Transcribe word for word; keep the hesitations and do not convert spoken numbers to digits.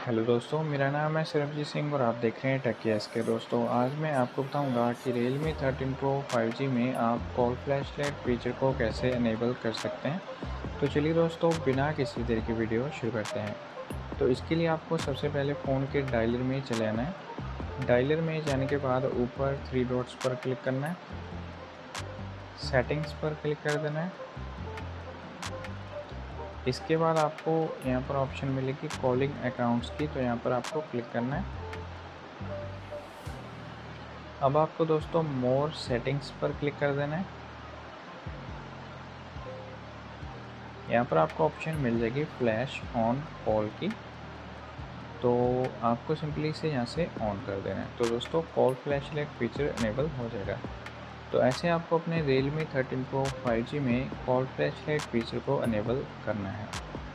Hello दोस्तों, मेरा नाम है सरबजीत सिंह और आप देख रहे हैं टेक के। दोस्तों, आज मैं आपको बताऊंगा कि Realme thirteen Pro five G में आप कॉल फ्लैशलाइट फीचर को कैसे इनेबल कर सकते हैं। तो चलिए दोस्तों, बिना किसी देर की वीडियो शुरू करते हैं। तो इसके लिए आपको सबसे पहले फ़ोन के डायलर में चले आना है। डायलर में जाने के बाद ऊपर थ्री डॉट्स पर क्लिक करना है, सेटिंग्स पर क्लिक कर देना है। इसके बाद आपको यहाँ पर ऑप्शन मिलेगी कॉलिंग अकाउंट्स की, तो यहाँ पर आपको क्लिक करना है। अब आपको दोस्तों मोर सेटिंग्स पर क्लिक कर देना है। यहाँ पर आपको ऑप्शन मिल जाएगी फ्लैश ऑन कॉल की, तो आपको सिंपली इसे यहाँ से ऑन कर देना है। तो दोस्तों कॉल फ्लैशलाइट फीचर इनेबल हो जाएगा। तो ऐसे आपको अपने Realme thirteen Pro five G में कॉल फ्लैशलाइट फीचर को इनेबल करना है।